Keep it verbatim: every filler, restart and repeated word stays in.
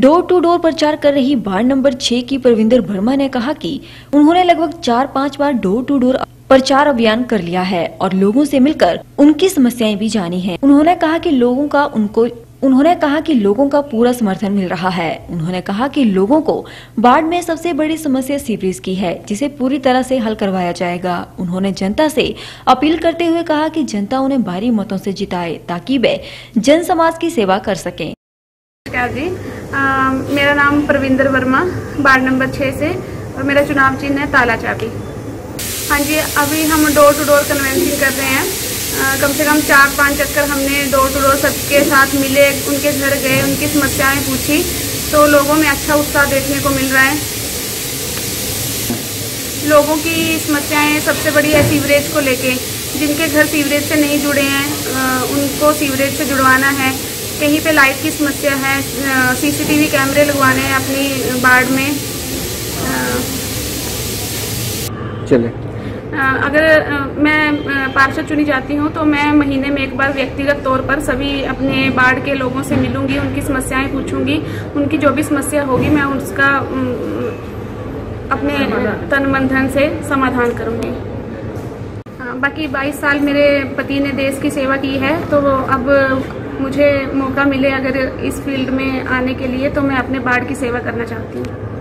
Door to door प्रचार कर रही वार्ड नंबर छह की परविंदर वर्मा ने कहा कि उन्होंने लगभग चार पाँच बार डोर टू डोर प्रचार अभियान कर लिया है और लोगों से मिलकर उनकी समस्याएं भी जानी हैं। उन्होंने कहा कि लोगों का उनको उन्होंने कहा कि लोगों का पूरा समर्थन मिल रहा है। उन्होंने कहा कि लोगों को वार्ड में सबसे बड़ी समस्या सीवरेज की है, जिसे पूरी तरह से हल करवाया जाएगा। उन्होंने जनता से अपील करते हुए कहा कि जनता उन्हें भारी मतों से जिताए ताकि वे जन समाज की सेवा कर सकें। नमस्कार जी, आ, मेरा नाम परविंदर वर्मा, वार्ड नंबर छह से, और मेरा चुनाव चिन्ह है ताला चाबी। हाँ जी, अभी हम डोर टू डोर कन्वेंसिंग कर रहे हैं। आ, कम से कम चार पांच चक्कर हमने डोर टू डोर सबके साथ मिले, उनके घर गए, उनकी समस्याएं पूछी, तो लोगों में अच्छा उत्साह देखने को मिल रहा है। लोगों की समस्याएं सबसे बड़ी है सीवरेज को लेके। जिनके घर सीवरेज से नहीं जुड़े हैं आ, उनको सीवरेज से जुड़वाना है। कहीं पे लाइट की समस्या है, सीसीटीवी कैमरे लगवाने हैं अपनी वार्ड में। चले अगर मैं पार्षद चुनी जाती हूँ तो मैं महीने में एक बार व्यक्तिगत तौर पर सभी अपने वार्ड के लोगों से मिलूंगी, उनकी समस्याएं पूछूंगी, उनकी जो भी समस्या होगी मैं उसका अपने तन मन धन से समाधान करूंगी। बाकी बाईस साल मेरे पति ने देश की सेवा की है, तो अब मुझे मौका मिले अगर इस फील्ड में आने के लिए, तो मैं अपने वार्ड की सेवा करना चाहती हूँ।